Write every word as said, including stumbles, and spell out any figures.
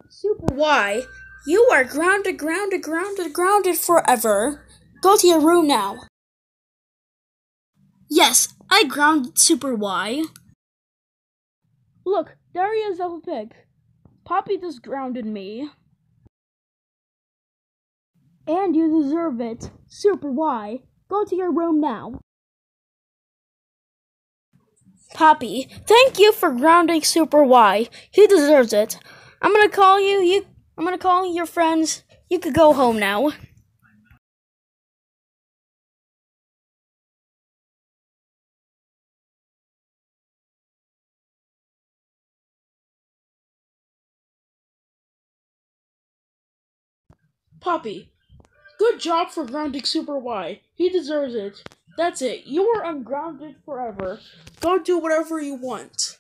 Super Y, you are grounded, grounded, grounded, grounded forever. Go to your room now. Yes, I grounded Super Y. Look, there he is, Little Pig. Poppy just grounded me. And you deserve it. Super Y, go to your room now. Poppy, thank you for grounding Super Y. He deserves it. I'm gonna call you, you I'm gonna call your friends. You could go home now. Poppy, good job for grounding Super Y. He deserves it. That's it. You are ungrounded forever. Go do whatever you want.